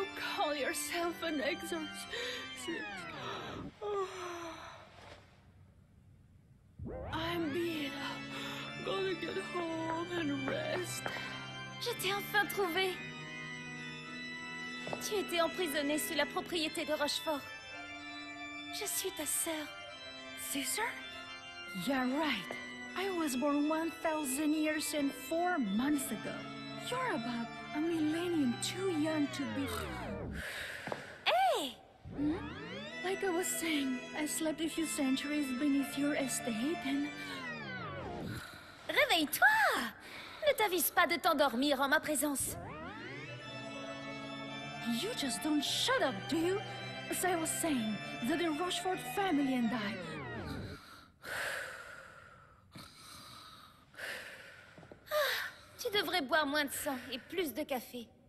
you call yourself an exorcist? I'm beat up. Gonna get home and rest. Je t'ai enfin trouvé. Tu étais emprisonnée sous la propriété de Rochefort. Je suis ta sœur. Sister? Yeah, right. I was born 1,000 years and 4 months ago. You're about a millennium too young to be... Hey! Hmm? Like I was saying, I slept a few centuries beneath your estate and... Réveille-toi! Ne t'avise pas de t'endormir en ma présence. You just don't shut up, do you? As I was saying, the Rochefort family and I... Tu devrais boire moins de sang et plus de café.